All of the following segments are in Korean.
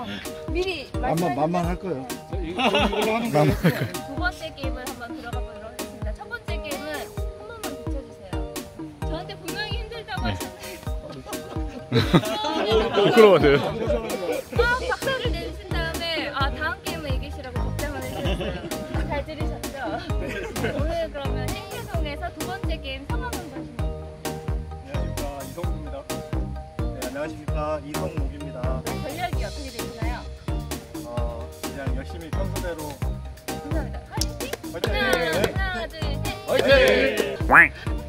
미리 만만할 거예요. 두 번째 게임을 한번 들어가 보도록 하겠습니다. 첫 번째 게임은 한 번만 비춰주세요. 저한테 분명히 힘들다고 하셨는데 부끄러워서요. 박수를 내주신 다음에 다음 게임은 이기시라고 걱정을 해주셨어요. 잘 들으셨죠? 오늘 그러면 행태송에서 두 번째 게임 성함 한번 안녕하십니까, 이성욱입니다. 네, 안녕하십니까, 이성욱입니다. 전략이 어떻게 되시나요? 그냥 열심히 평소대로. 감사합니다. 화이팅! 화이팅! 하나, 둘, 셋! 화이팅!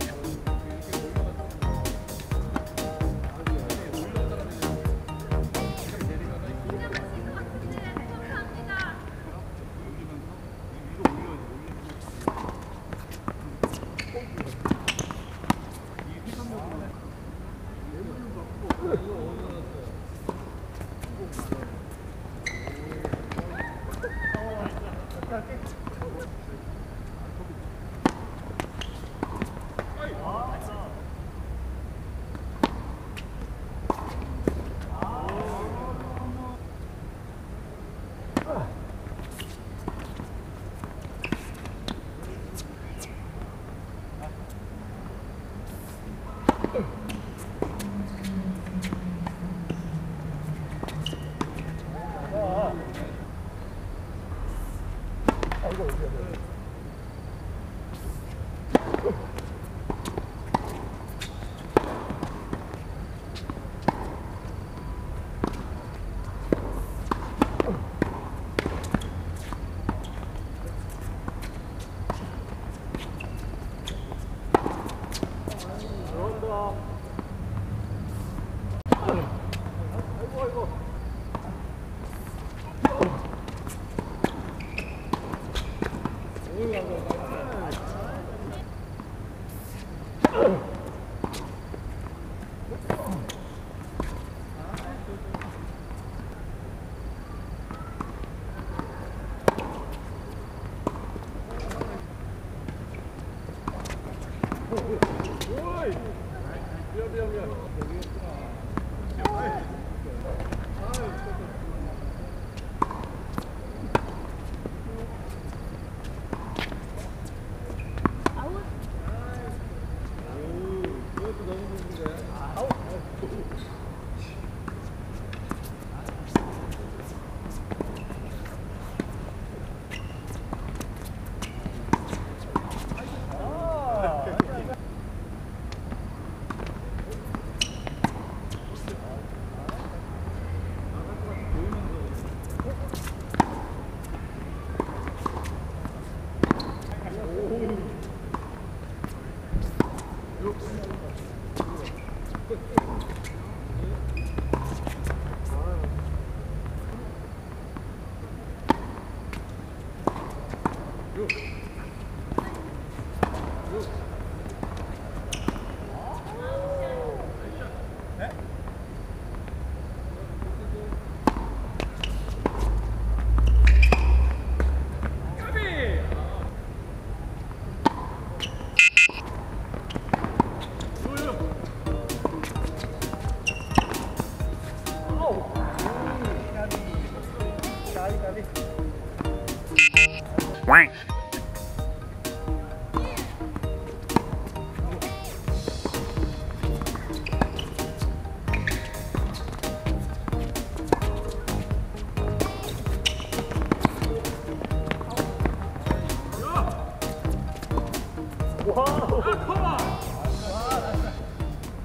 와,